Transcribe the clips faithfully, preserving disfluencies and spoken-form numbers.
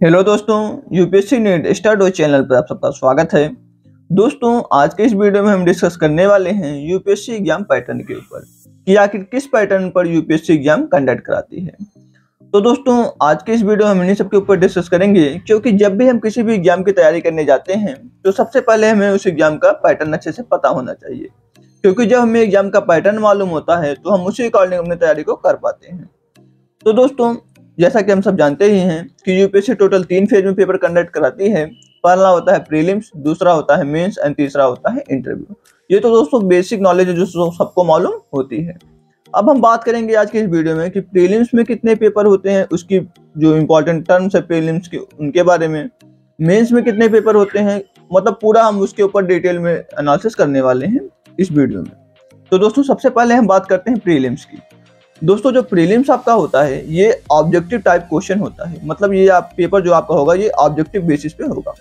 Hello दोस्तों, UPSC NEET star channel पर आप सबका स्वागत है। दोस्तों, आज के इस वीडियो में हम डिस्कस करने वाले हैं यूपीएससी एग्जाम पैटर्न के ऊपर कि आखिर किस पैटर्न पर यूपीएससी एग्जाम कंडक्ट कराती है। तो दोस्तों, आज के इस वीडियो में हम इन्हीं सब के ऊपर डिस्कस करेंगे, क्योंकि जब भी हम किसी भी एग्जाम की तैयारी करने जाते हैं तो सबसे पहले हमें उस एग्जाम का पैटर्न अच्छे से पता होना चाहिए, क्योंकि जब हमें एग्जाम का पैटर्न मालूम होता है तो हम उसी अकॉर्डिंग अपनी तैयारी को कर पाते हैं। तो दोस्तों, जैसा कि हम सब जानते ही हैं कि यूपीएससी टोटल तीन फेज में पेपर कंडक्ट कराती है। पहला होता है प्रीलिम्स, दूसरा होता है मेंस एंड तीसरा होता है इंटरव्यू। ये तो दोस्तों बेसिक नॉलेज है जो सबको मालूम होती है। अब हम बात करेंगे आज के इस वीडियो में कि प्रीलिम्स में कितने पेपर होते हैं, उसकी जो इंपॉर्टेंट टर्म्स है प्रीलिम्स के उनके बारे में, मेंस में कितने पेपर होते हैं, मतलब पूरा हम उसके ऊपर डिटेल में एनालिसिस करने वाले हैं इस वीडियो में। तो दोस्तों, सबसे पहले हम बात करते हैं प्रीलिम्स की। दोस्तों, जो प्रीलिम्स आपका होता है ये ऑब्जेक्टिव टाइप क्वेश्चन होता है, मतलब ये आप पेपर जो आपका होगा ये ऑब्जेक्टिव बेसिस पे होगा।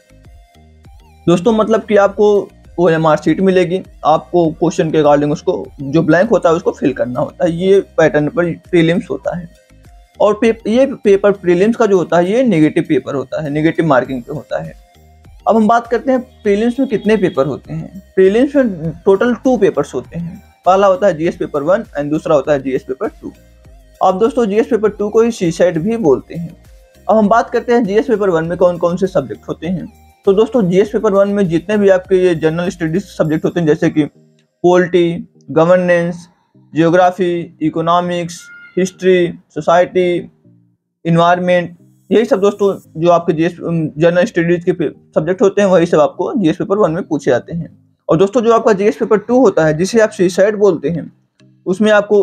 दोस्तों, मतलब कि आपको वो एमआर शीट मिलेगी, आपको क्वेश्चन के अकॉर्डिंग उसको जो ब्लैंक होता है उसको फिल करना होता है। ये पैटर्न पर प्रीलिम्स होता है। और पे, ये पेपर प्रीलिम्स का जो होता है ये नेगेटिव पेपर होता है, नेगेटिव मार्किंग पे होता है। अब हम बात करते हैं प्रीलिम्स में कितने पेपर होते हैं। प्रीलिम्स में टोटल टू पेपर्स होते हैं। पहला होता है जीएस पेपर वन एंड दूसरा होता है जीएस पेपर टू। अब दोस्तों, जीएस पेपर टू को ही सी सेट भी बोलते हैं। अब हम बात करते हैं जीएस पेपर वन में कौन कौन से सब्जेक्ट होते हैं। तो दोस्तों, जीएस पेपर वन में जितने भी आपके ये जनरल स्टडीज सब्जेक्ट होते हैं, जैसे कि polity, governance, geography, economics, history, society, environment, यही सब दोस्तों जो आपके जीएस जनरल स्टडीज के सब्जेक्ट होते हैं वही सब आपको जीएस पेपर वन में पूछे जाते हैं। और दोस्तों, जो आपका जीएस पेपर टू होता है जिसे आप सी सेट बोलते हैं, उसमें आपको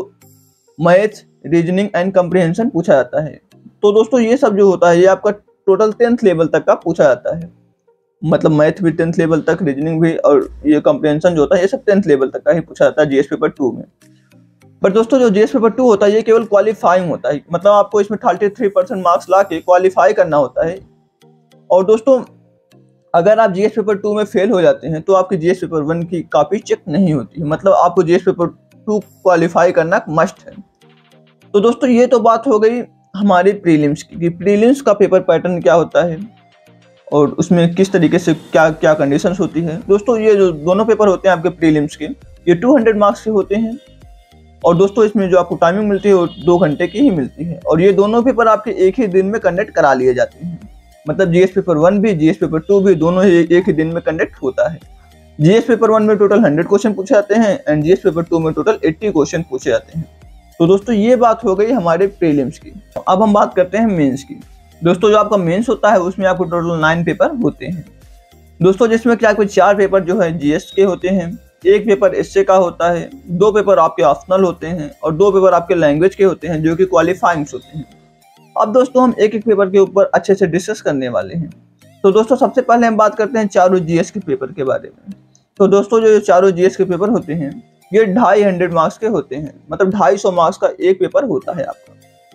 मैथ, रीजनिंग एंड कम्प्रिहेंशन पूछा जाता है। तो दोस्तों, ये सब जो होता है ये आपका टोटल टेंथ लेवल तक का पूछा जाता है, मतलब मैथ भी टेंथ लेवल तक, रीजनिंग भी, और ये कम्प्रिहेंशन जो होता है ये सब टेंथ लेवल तक का ही पूछा जाता है जीएस पेपर टू में। पर दोस्तों, जो जीएस पेपर टू होता है ये केवल क्वालिफाइंग होता है, मतलब आपको इसमें थर्टी थ्री परसेंट मार्क्स ला के क्वालिफाई करना होता है। और दोस्तों, अगर आप जीएस पेपर टू में फेल हो जाते हैं तो आपकी जीएस पेपर वन की कॉपी चेक नहीं होती है, मतलब आपको जीएस पेपर टू क्वालिफाई करना मस्ट है। तो दोस्तों, ये तो बात हो गई हमारी प्रीलिम्स की कि प्रीलिम्स का पेपर पैटर्न क्या होता है और उसमें किस तरीके से क्या क्या कंडीशंस होती है। दोस्तों, ये जो दोनों पेपर होते हैं आपके प्रीलिम्स के, ये टू हंड्रेड मार्क्स के होते हैं। और दोस्तों, इसमें जो आपको टाइमिंग मिलती है वो दो घंटे की ही मिलती है। और ये दोनों पेपर आपके एक ही दिन में कंडक्ट करा लिए जाते हैं, मतलब जीएस पेपर वन भी जीएस पेपर टू भी दोनों ही एक ही दिन में कंडक्ट होता है। जीएस पेपर वन में टोटल हंड्रेड क्वेश्चन पूछे जाते हैं एंड जीएस पेपर टू में टोटल एट्टी क्वेश्चन पूछे जाते हैं। तो दोस्तों, ये बात हो गई हमारे प्रीलिम्स की। अब हम बात करते हैं मेंस की। दोस्तों, जो आपका मेंस होता है उसमें आपको टोटल नाइन पेपर होते हैं दोस्तों, जिसमें कि आपके चार पेपर जो है जीएस के होते हैं, एक पेपर एसए का होता है, दो पेपर आपके ऑप्शनल होते हैं और दो पेपर आपके लैंग्वेज के होते हैं जो कि क्वालिफाइंग होते हैं। अब दोस्तों, हम एक एक पेपर के ऊपर अच्छे से डिस्कस करने वाले हैं। तो दोस्तों, सबसे पहले हम बात करते हैं चारों जीएस के पेपर के बारे में। तो दोस्तों, जो चारों जीएस के पेपर होते हैं ये ढाई हंड्रेड मार्क्स के होते हैं, मतलब ढाई सौ मार्क्स का एक पेपर होता है आपका।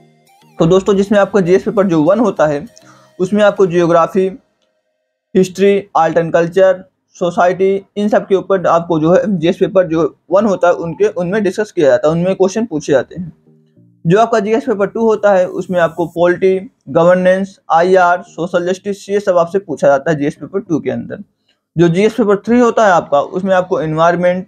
तो दोस्तों, जिसमें आपका जीएस पेपर जो वन होता है उसमें आपको geography, history, art and culture, society, इन सब के ऊपर आपको जो है जीएस पेपर जो वन होता है उनके उनमें डिस्कस किया जाता है, उनमें क्वेश्चन पूछे जाते हैं। जो आपका जीएस पेपर टू होता है उसमें आपको polity, governance, IR, social justice, ये सब आपसे पूछा जाता है जीएस पेपर टू के अंदर। जो जीएस पेपर थ्री होता है आपका उसमें आपको एनवायरनमेंट,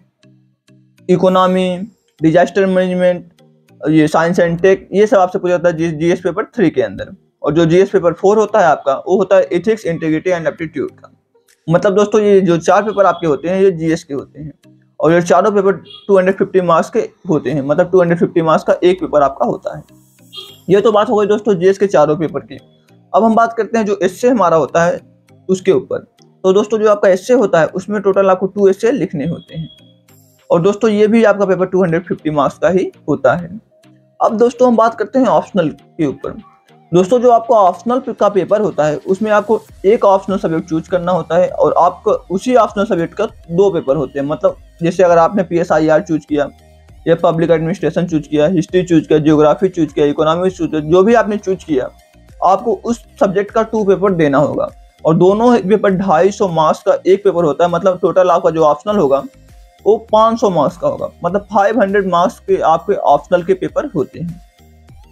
इकोनॉमी, डिजास्टर मैनेजमेंट, ये साइंस एंड टेक, ये सब आपसे पूछा जाता है जीएस पेपर थ्री के अंदर। और जो जीएस पेपर फोर होता है आपका वो होता है एथिक्स, इंटीग्रिटी एंड एप्टीट्यूड का। मतलब दोस्तों, ये जो चार पेपर आपके होते हैं ये जीएस के होते हैं और ये चारों paper two hundred fifty marks के होते हैं, मतलब टू हंड्रेड फिफ्टी मार्क्स का एक पेपर आपका होता है। ये तो बात हो गई दोस्तों जीएस के चारों पेपर की। अब हम बात करते हैं जो एसए हमारा होता है उसके ऊपर। तो दोस्तों, जो आपका एसए होता है उसमें टोटल आपको टू एसए लिखने होते हैं और दोस्तों ये भी आपका paper two hundred fifty marks का ही होता है। अब दोस्तों, हम बात करते हैं ऑप्शनल के ऊपर। दोस्तों, जो आपका ऑप्शनल का पेपर होता है उसमें आपको एक ऑप्शनल सब्जेक्ट चूज करना होता है और आपको उसी ऑप्शनल सब्जेक्ट का दो पेपर होते हैं। मतलब जैसे अगर आपने पीएसआईआर चूज किया या पब्लिक एडमिनिस्ट्रेशन चूज किया, हिस्ट्री चूज किया, जियोग्राफी चूज किया, इकोनॉमिक्स चूज किया, जो भी आपने चूज किया आपको उस सब्जेक्ट का टू पेपर देना होगा और दोनों पेपर ढाई सौ मार्क्स का एक पेपर होता है। मतलब टोटल आपका जो ऑप्शनल होगा वो पाँच सौ मार्क्स का होगा, मतलब पाँच सौ मार्क्स के आपके ऑप्शनल के पेपर होते हैं।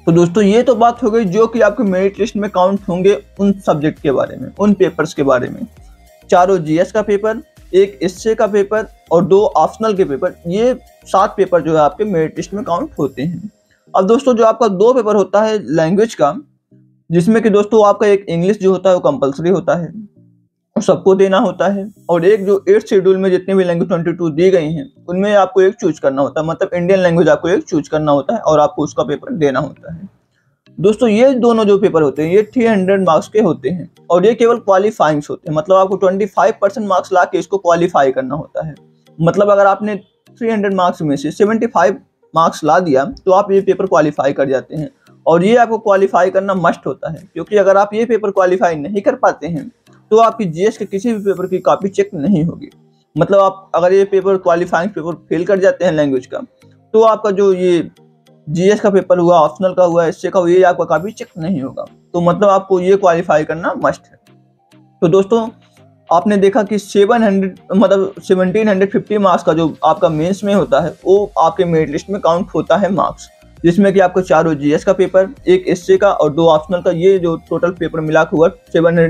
तो दोस्तों ये तो बात हो गई जो कि आपके मेरिट लिस्ट में काउंट होंगे उन सब्जेक्ट के बारे में, उन पेपर्स के बारे में। चारों जीएस का पेपर, एक एसए का पेपर और दो ऑप्शनल के पेपर, ये सात पेपर जो है आपके मेरिट लिस्ट में काउंट होते हैं। अब दोस्तों जो आपका दो पेपर होता है लैंग्वेज का, जिसमें कि दोस्तों आपका एक इंग्लिश जो होता है वो कंपलसरी होता है और सबको देना होता है, और एक जो एट शेड्यूल में जितनी भी लैंग्वेज बाईस दी गई हैं उनमें आपको एक चूज करना होता है, मतलब इंडियन लैंग्वेज आपको एक चूज करना होता है और आपको उसका पेपर देना होता है। दोस्तों ये दोनों जो पेपर होते हैं ये तीन सौ मार्क्स के होते हैं और ये केवल क्वालिफाइंग होते हैं, मतलब आपको पच्चीस परसेंट मार्क्स ला के इसको क्वालिफाई करना होता है। मतलब अगर आपने तीन सौ मार्क्स में से पचहत्तर मार्क्स ला दिया तो आप ये पेपर क्वालिफाई कर जाते हैं, और ये आपको क्वालिफाई करना मस्ट होता है, क्योंकि अगर आप ये पेपर क्वालिफाई नहीं कर पाते हैं तो आपकी जीएस के किसी भी पेपर की कॉपी चेक नहीं होगी। मतलब आप अगर ये पेपर क्वालिफाइंग पेपर फेल कर जाते हैं लैंग्वेज का, तो आपका जो ये जीएस का पेपर हुआ, ऑप्शनल का हुआ, एसए का हुआ, ये आपका कॉपी चेक नहीं होगा। तो मतलब आपको ये क्वालिफाई करना मस्ट है। तो दोस्तों आपने देखा कि सात सौ मतलब सत्रह सौ पचास मार्क्स का जो आपका मेंस में होता है वो आपके मेरिट लिस्ट में काउंट होता है मार्क्स, जिसमें कि आपको चारों जीएस का पेपर, एक एसए का और दो ऑप्शनल का, ये जो टोटल पेपर मिला हुआ सत्रह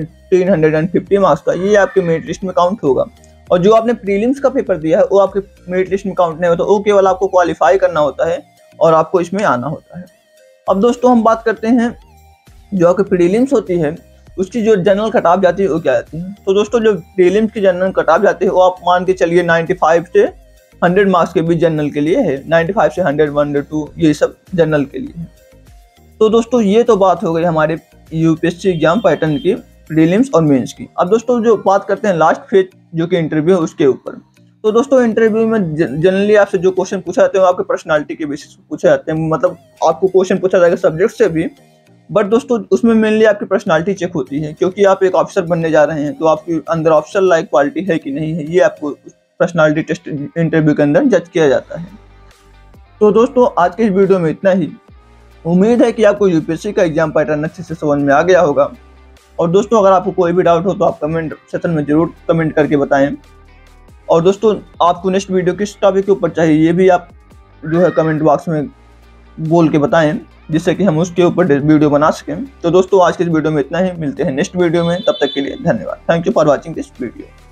सौ पचास मार्क्स का, ये आपके मेरिट लिस्ट में काउंट होगा। और जो आपने प्रीलिम्स का पेपर दिया है वो आपके मेरिट लिस्ट में काउंट नहीं होता, वो केवल आपको क्वालिफाई करना होता है और आपको इसमें आना होता है। अब दोस्तों हम बात करते हैं जो आपकी प्रीलिम्स होती है उसकी जो जनरल कट ऑफ जाती है वो क्या जाती है। तो दोस्तों जो प्रीलिम्स की जनरल कट ऑफ जाती है वो आप मान के चलिए पचानवे से सौ मार्क्स के बीच जनरल के लिए है, पचानवे से सौ, एक सौ दो ये सब जनरल के लिए है। तो दोस्तों ये तो बात हो गई हमारे यूपीएससी एग्जाम पैटर्न की प्रीलिम्स और मेंस की। अब दोस्तों जो बात करते हैं लास्ट फेज जो कि इंटरव्यू है उसके ऊपर। तो दोस्तों इंटरव्यू में जनरली आपसे जो क्वेश्चन पूछा जाते हैं वो आपके पर्सनालिटी के बेसिस पे पूछे जाते हैं, मतलब आपको क्वेश्चन पूछा जाएगा सब्जेक्ट से भी, बट दोस्तों उसमें मेनली आपकी पर्सनालिटी चेक होती है, क्योंकि आप एक ऑफिसर बनने जा रहे हैं तो आपके अंदर ऑफिसर लाइक क्वालिटी है कि नहीं है, ये आपको पर्सनालिटी टेस्ट इंटरव्यू के अंदर जज किया जाता है। तो दोस्तों आज के इस वीडियो में इतना ही। उम्मीद है कि आपको यूपीएससी का एग्जाम पैटर्न अच्छे से समझ में आ गया होगा। और दोस्तों अगर आपको कोई भी डाउट हो तो आप कमेंट सेक्शन में जरूर कमेंट करके बताएं। और दोस्तों आपको नेक्स्ट वीडियो किस टॉपिक के ऊपर चाहिए ये भी आप जो है कमेंट बॉक्स में बोल के बताएं, जिससे कि हम उसके ऊपर वीडियो बना सकें। तो दोस्तों आज के इस वीडियो में इतना ही, मिलते हैं नेक्स्ट वीडियो में, तब तक के लिए धन्यवाद। Thank you for watching this video.